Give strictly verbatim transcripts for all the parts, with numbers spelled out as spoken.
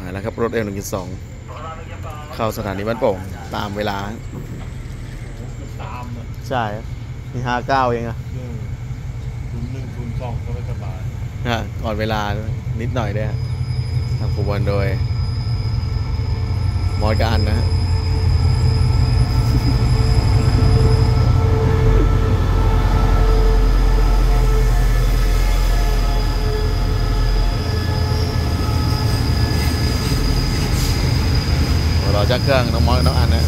แล้วครับรถเอลหนึ่งจุดสองเข้าสถานีบ้านโป่งตามเวลาตามใช่มีห้าเก้าเองอะศูนย์หนึ่งศูนย์สองก็ไม่สบายฮะก่อนเวลานิดหน่อยด้วยทำขบวนโดยมอดการนะรอจักเครื่องน้องมอสน้องอันนะ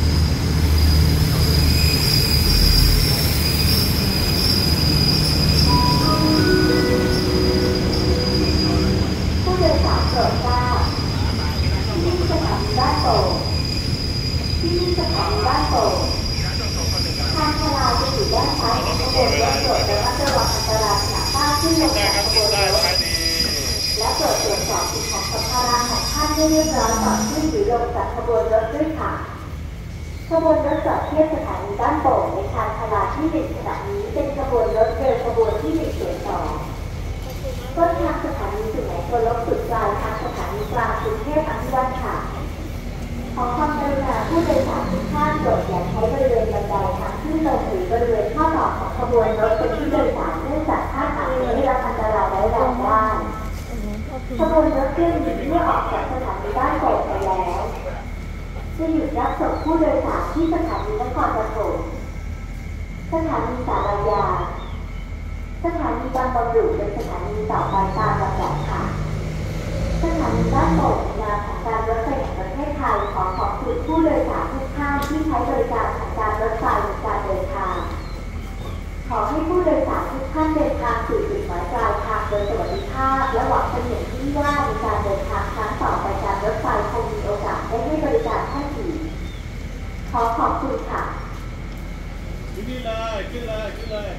ผู้โดยสารโปรดทราบที่สถานีบ้านโป่งที่สถานีบ้านโป่งทางพลาจะอยู่ด้านซ้ายของขบวนรถโปรดระมัดระวังอันตรายขณะก้าวขึ้นลงจากขบวนรถและโปรดตรวจสอบสิ่งของสัมภาระของท่านให้เรียบร้อยก่อนขึ้นหรือลงจากขบวนรถด้วยค่ะขบวนรถจอดเทียบสถานีบ้านโป่งในชานชาลาที่หนึ่งขณะนี้เป็นขบวนรถเดินขบวนที่หนึ่งศูนย์สองต้นทางสถานีสุไหงโกลกสุดปลายทางสถานีกลางกรุงเทพอภิวัตรค่ะขอความกรุณาผู้โดยสารทุกท่านโปรดอย่าใช้บริเวณบันไดทางขึ้นลงหรือบริเวณข้อต่อของขบวนรถเป็นที่โดยสารเนื่องจากท่านอาจจะได้รับอันตรายร้ายแรงได้ขบวนรถเครื่องบินเมื่อออกจากสถานีบ้านโป่งไปแล้วจะหยุดรับส่งผู้โดยสารที่สถานีนครปฐมสถานีสารยาสถานีบางบอนดุเป็นสถานีต่อไปตามลำดับค่ะสถานีบ้านโป่งในนามของการรถไฟแห่งประเทศไทยขอขอบคุณผู้โดยสารทุกท่านที่ใช้บริการของการรถไฟในการเดินทางขอให้ผู้โดยสารทุกท่านเดินทางสู่จุดหมายปลายทางโดยสวัสดิภาพและหวังเป็นอย่างยิ่งว่าในการเดินทางครั้งต่อไปการรถไฟคงมีโอกาสได้ให้บริการท่านอีกขอขอบคุณค่ะขึ้นเลยขึ้นเลยขึ้นเลย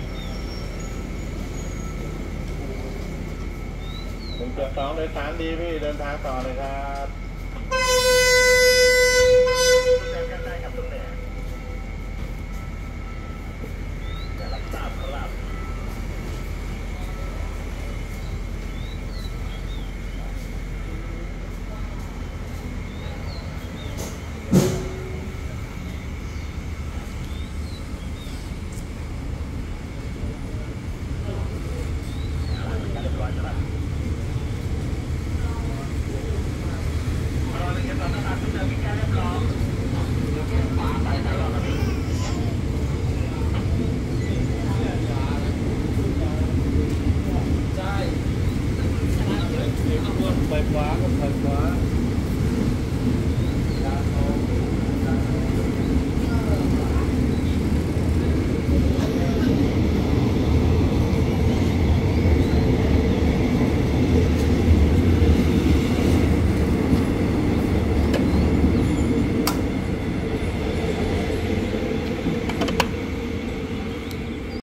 หนึ่งเจ็ดสองโดยสารดีพี่เดินทางต่อเลยครับ